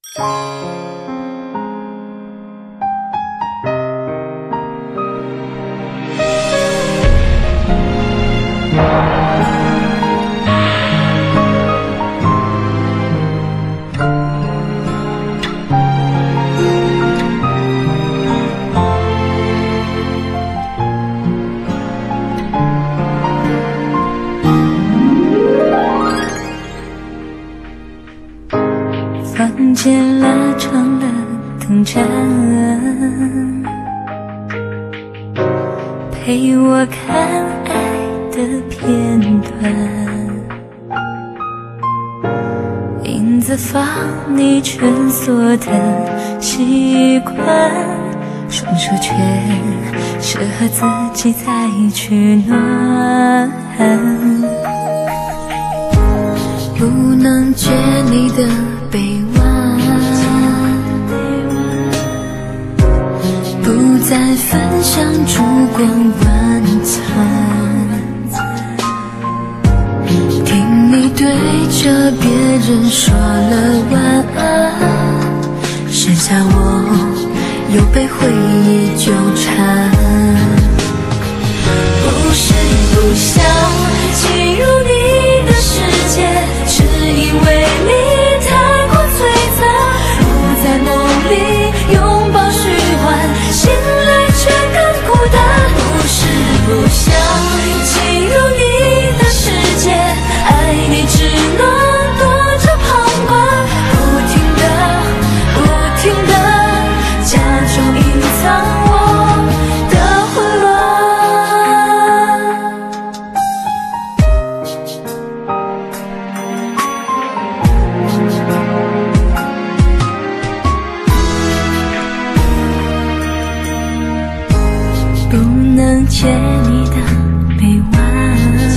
房间拉长了灯盏，陪我看爱的片段，影子放你蜷缩的习惯，双手却是和自己在取暖，不能借你的臂弯，不再分享烛光晚餐，听你对着别人说了晚安，剩下我又被回忆纠缠，不是不想进入你的世界，是因为你太过璀璨，我在梦里拥抱虚幻，醒来却更孤单，不是不想进入你的世界，爱你只能躲着旁观，不停地假装隐藏我的混乱。不能借你的臂弯，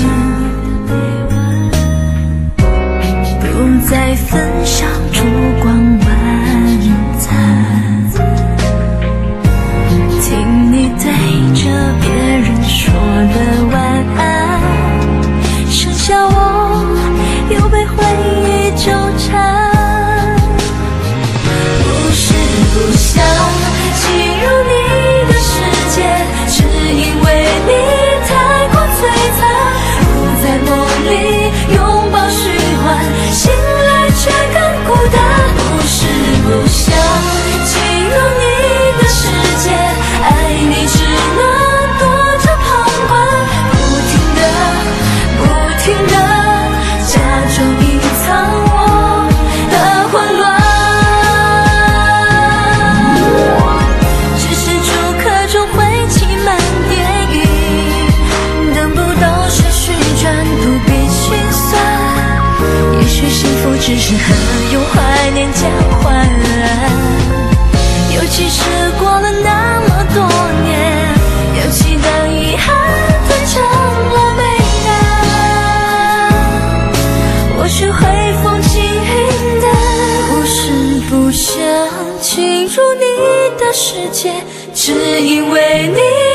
不再分享烛光晚餐，听你对着别人说了晚安，剩下我又被回忆纠缠，不是不想进入你的世界，是因为你太过璀璨，我在梦里拥抱虚幻，醒来却更孤单，不是不想进入你的世界，爱你只能躲着旁观，不停地假装隐藏我的混乱，只是住客中会挤满电影，等不到是旋转，不必心酸，也许幸福只是和用怀念交换，尤其是过了那么多年，尤其当遗憾变成了美感，或许会风轻云淡，不是不想进入你的世界，只因为你